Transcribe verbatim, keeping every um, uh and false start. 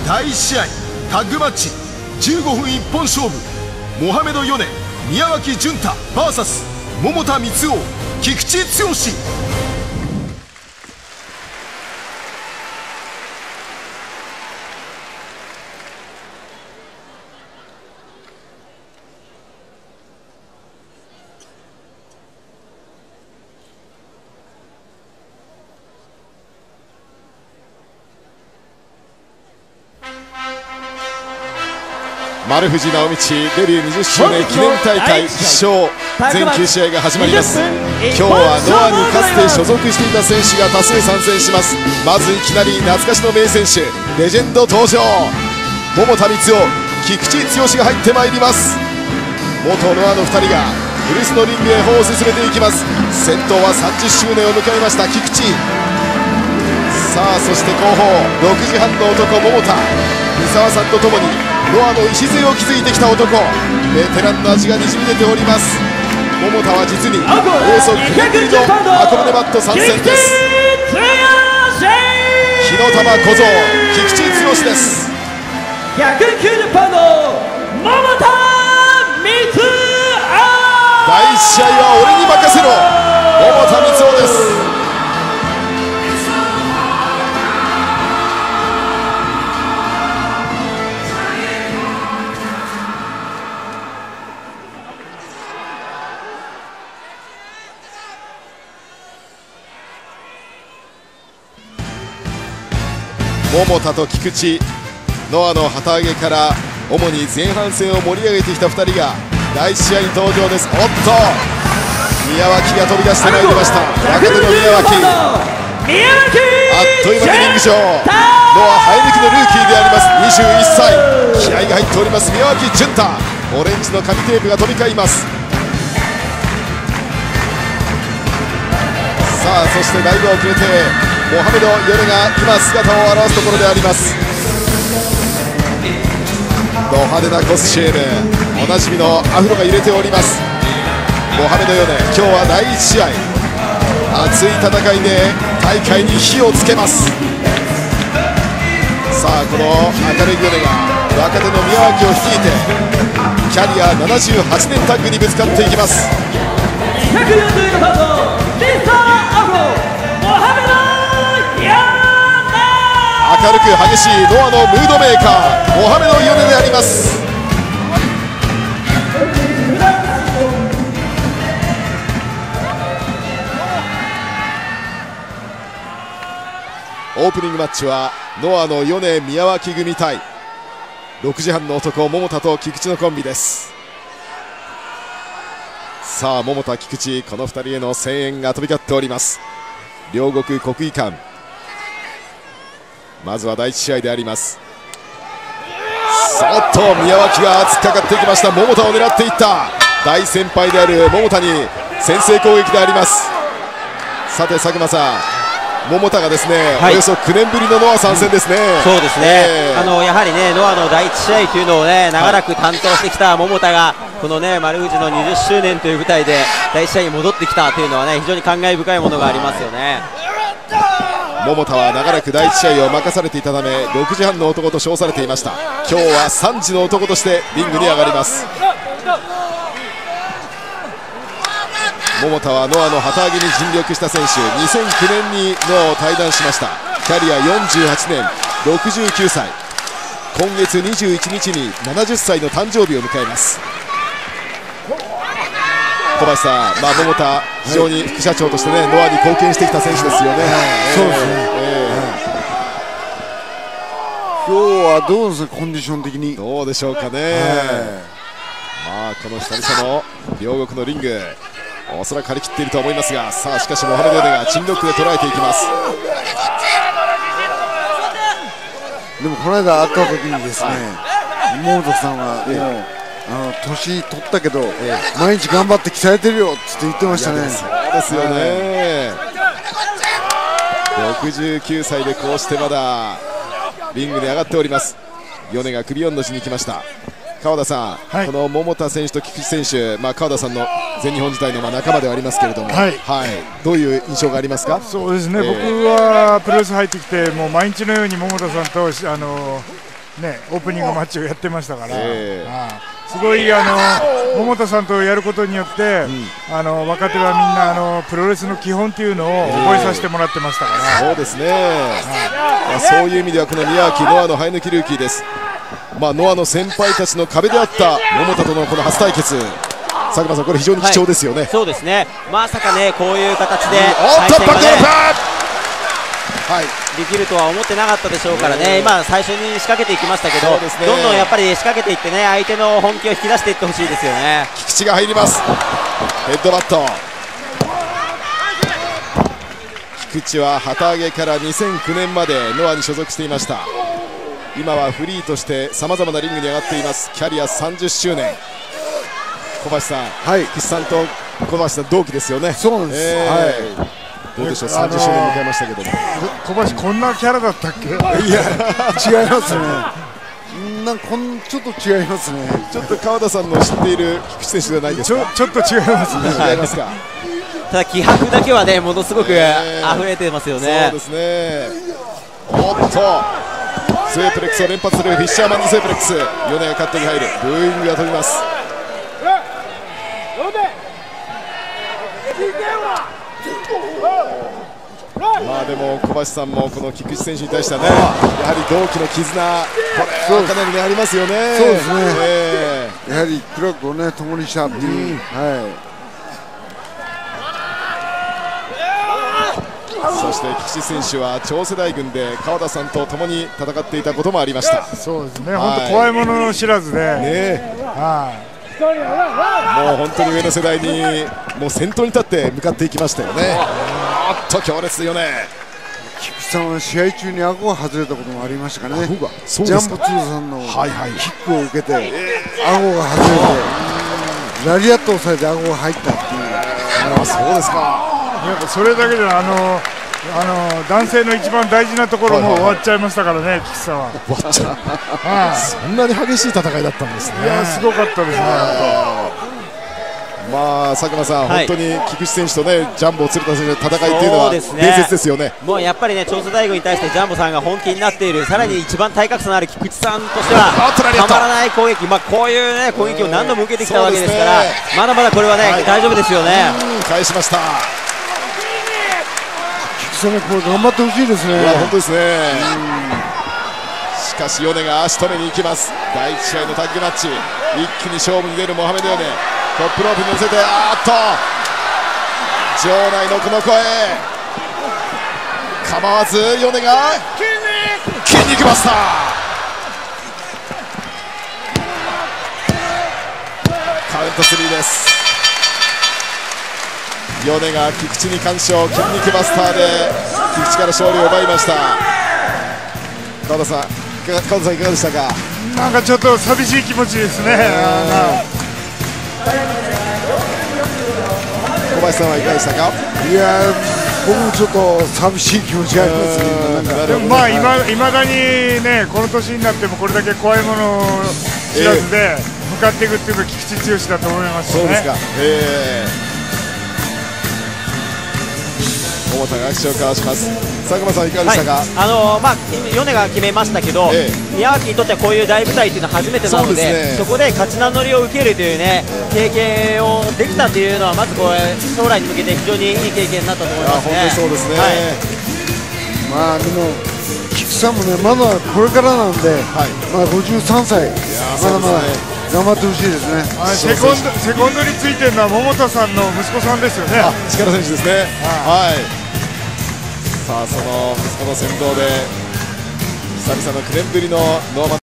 だいいち試合タッグマッチじゅうごふん一本勝負、モハメド・ヨネ宮脇潤太 ブイエス 桃田光雄菊池剛。 丸藤直道デビューにじゅっしゅうねん記念大会決勝全きゅう試合が始まります。今日はノアにかつて所属していた選手が多数参戦します。まずいきなり懐かしの名選手レジェンド登場、桃田光雄菊池剛が入ってまいります。元ノアのふたりが古巣のリングへ歩を進めていきます。先頭はさんじゅっしゅうねんを迎えました菊池。さあそして後方ろくじはんの男桃田、三沢さんとともにノアの礎を築いてきた男、ベテランの味がにじみ出ております。桃田は実におよそきゅうねんぶりの箱根マット参戦です。火の玉小僧菊池剛です。 ひゃくきゅうじゅっパウンド桃田光雄。 だいいち試合は俺に任せろ桃田光雄です。桃田と菊池、ノアの旗揚げから主に前半戦を盛り上げてきたふたりがだいいち試合に登場です。おっと宮脇が飛び出してまいりました。若手の宮脇、あっという間にリング上、ノア生え抜きのルーキーでありますにじゅういっさい、気合が入っております宮脇潤太。オレンジの紙テープが飛び交います。さあそしてだいぶ遅れてモハメド・ヨネが今姿を現すところであります。ド派手なコスチューム、おなじみのアフロが揺れております。モハメド・ヨネ、今日はだいいち試合熱い戦いで大会に火をつけます。さあこの明るいヨネが若手の宮脇を率いてキャリアななじゅうはちねんタッグにぶつかっていきます。 ひゃくよんじゅうよんパウンドミスターアフロモハメド・ヨネ。 明るく激しいノアのムードメーカーモハメド・ヨネであります。オープニングマッチはノアのヨネ宮脇組対ろくじはんの男桃田と菊池のコンビです。さあ桃田菊池、このふたりへの声援が飛び交っております。両国国技館、まずはだいいち試合であります。そっと宮脇が突っかかっていきました。桃田を狙っていった大先輩である桃田に先制攻撃であります。さて佐久間さん、桃田がですね、はい、およそきゅうねんぶりのノア参戦ですね。 そうですね、えー、あのやはりねノアのだいいち試合というのをね長らく担当してきた桃田が、このね丸藤のにじゅっしゅうねんという舞台でだいいち試合に戻ってきたというのはね非常に感慨深いものがありますよね。 桃田は長らくだいいち試合を任されていたためろくじはんの男と称されていました。今日はさんじの男としてリングに上がります。桃田はノアの旗揚げに尽力した選手、にせんきゅうねんにノアを退団しました。キャリアよんじゅうはちねん、ろくじゅうきゅうさい、今月にじゅういちにちにななじゅっさいの誕生日を迎えます。小林さん、まあ、桃田、非常に副社長として、ね、ノアに貢献してきた選手ですよね。 そうですね、えー、今日はどうですか、コンディション的に。 どうでしょうかね、まあ、この久々の両国のリング、おそらく張り切っていると思いますが、さあしかしモハメド・ヨネが珍力で捉えていきます。 でもこの間会った時にですね、桃田さんはもう、えーあの年取ったけど、えー、毎日頑張って鍛えてるよって言ってましたね。 そうですよね、ろくじゅうきゅうさいでこうしてまだリングに上がっております。ヨネが首をのしに来ました。川田さん、はい、この桃田選手と菊池選手、まあ、川田さんの全日本時代のまあ仲間ではありますけれども、はいはい、どういう印象がありますか。 そうですね、えー、僕はプロレス入ってきてもう毎日のように桃田さんとあのねオープニングマッチをやってましたから、 えーああすごいあの桃田さんとやることによって、うん、あの若手はみんなあのプロレスの基本というのを覚えさせてもらってましたから、 そうですね、まあ、そういう意味ではこの宮脇ノアの生え抜きルーキーです。まあ、ノアの先輩たちの壁であった桃田とのこの初対決、佐久間さん、これ非常に貴重ですよね。 はい、そうですね、まさかねこういう形で対戦がね、 はい、できるとは思ってなかったでしょうからね、今、最初に仕掛けていきましたけど、ね、どんどんやっぱり仕掛けていってね、相手の本気を引き出していってほしいですよね。 菊池が入ります、ヘッドバット。菊池は旗揚げからにせんきゅうねんまでノアに所属していました。今はフリーとしてさまざまなリングに上がっています。キャリアさんじゅっしゅうねん、小橋さん、はい、菊池さんと小橋さん同期ですよね。 そうなんです、えーはい、 どうでしょう、さんじゅっしゅうねん迎えましたけども、 小橋こんなキャラだったっけ？いや違いますねなんかこんちょっと違いますね。 ちょっと川田さんの知っている菊池選手ではないですか？ ちょ、ちょっと違いますね。 違いますか？ ただ気迫だけはねものすごく溢れてますよね。 そうですね。おっとスープレックスを連発するフィッシャーマンズスープレックス、米がカットに入る、ブーイングが飛びます。まあでも小橋さんもこの菊池選手に対してはね、やはり同期の絆、これはかなり、ね、ありますよね。 そうですね、えー、やはり苦楽をね共にしたっていう、うん、はい。 そして菊池選手は超世代軍で川田さんと共に戦っていたこともありました。 そうですね、本当怖いもの知らずで、ね、はい、 もう本当に上の世代にもう先頭に立って向かっていきましたよね。おっと強烈よね。 菊池さんは試合中に顎が外れたこともありましたからね。ジャンボ通さんのキックを受けて、はいはい、顎が外れてラリアットをされて顎が入ったっていう。 あ、そうですか。 やっぱそれだけであのあの男性の一番大事なところも終わっちゃいましたからね、菊池さんは。 終わっちゃうそんなに激しい戦いだったんですね。 いやすごかったですね。 まあ佐久間さん、はい、本当に菊池選手とねジャンボ鶴田選手の戦いっていうのは伝説ですよね。 もうやっぱりね超世代軍に対してジャンボさんが本気になっている、さらに一番体格差のある菊池さんとしてはたまらない攻撃、まあこういうね攻撃を何度も受けてきたわけですから、まだまだこれはね、はい、大丈夫ですよね。 返しました。 これ頑張ってほしいですね。 いや本当ですね。しかし米が足止めに行きます。だいいち試合のタッグマッチ、一気に勝負に出るモハメドヨネ、トップロープに乗せて、あーっと場内のこの声、構わず米が筋肉バスター、カウントスリーです。米が菊池に完勝、筋肉バスターで菊池から勝利を奪いました。川田さん、川田さんいかがでしたか？ なんかちょっと寂しい気持ちですね。 小林さんはいかがでしたか？ いや僕もちょっと寂しい気持ちがありますね。 でもまあいまいまだにねこの年になってもこれだけ怖いものを知らずで向かっていくっていうのが菊池剛だと思いますね。 そうですか。えー桃田が握手を交わします。佐久間さんいかがでしたか？はい、 あのー、まあ米が決めましたけど、ええ、宮脇にとってはこういう大舞台というのは初めてなの で, そ, で、ね、そこで勝ち名乗りを受けるというね経験をできたというのはまずこう将来に向けて非常にいい経験になったと思いますね。 本当にそうですね。 はい、まあでも菊池さんもねまだこれからなんで、はい、まあごじゅうさんさい、まだまだ頑張ってほしいですね。 セコンドセコンドについてるのは桃田さんの息子さんですよね。 あ、力選手ですね。はい。さあその息子の先導で久々のきゅうねんぶりのノーマン